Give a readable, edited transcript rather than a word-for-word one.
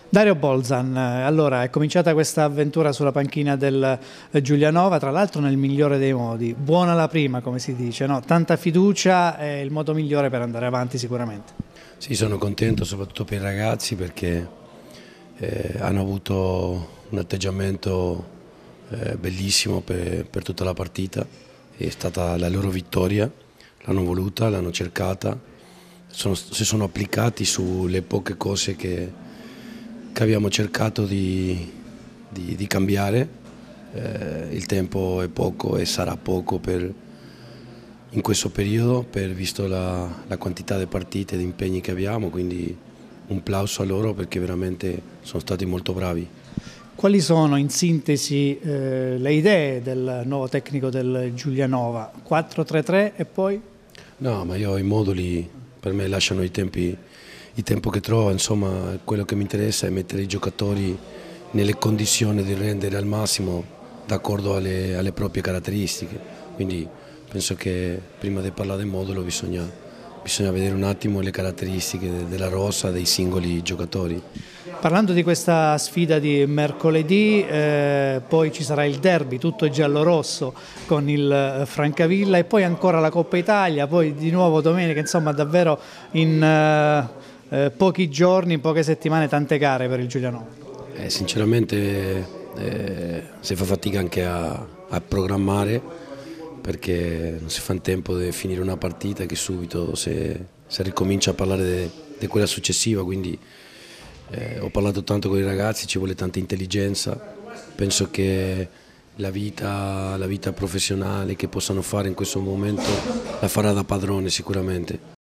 Dario Bolzan, allora è cominciata questa avventura sulla panchina del Giulianova, tra l'altro nel migliore dei modi, buona la prima come si dice, no? Tanta fiducia è il modo migliore per andare avanti sicuramente. Sì, sono contento soprattutto per i ragazzi perché hanno avuto un atteggiamento bellissimo per tutta la partita, è stata la loro vittoria, l'hanno voluta, l'hanno cercata, si sono applicati sulle poche cose che abbiamo cercato di cambiare. Il tempo è poco e sarà poco in questo periodo, visto la quantità di partite e di impegni che abbiamo, quindi un plauso a loro perché veramente sono stati molto bravi. Quali sono in sintesi le idee del nuovo tecnico del Giulianova? 4-3-3 e poi? No, ma io i moduli per me lasciano il tempo che trovo, insomma quello che mi interessa è mettere i giocatori nelle condizioni di rendere al massimo d'accordo alle proprie caratteristiche, quindi penso che prima di parlare del modulo bisogna vedere un attimo le caratteristiche della rosa dei singoli giocatori. Parlando di questa sfida di mercoledì, poi ci sarà il derby tutto giallo-rosso con il Francavilla e poi ancora la Coppa Italia, poi di nuovo domenica, insomma davvero in pochi giorni, in poche settimane tante gare per il Giulianova. Sinceramente si fa fatica anche a programmare perché non si fa in tempo di finire una partita che subito si ricomincia a parlare di quella successiva, quindi ho parlato tanto con i ragazzi, ci vuole tanta intelligenza, penso che la vita professionale che possano fare in questo momento la farà da padrone sicuramente.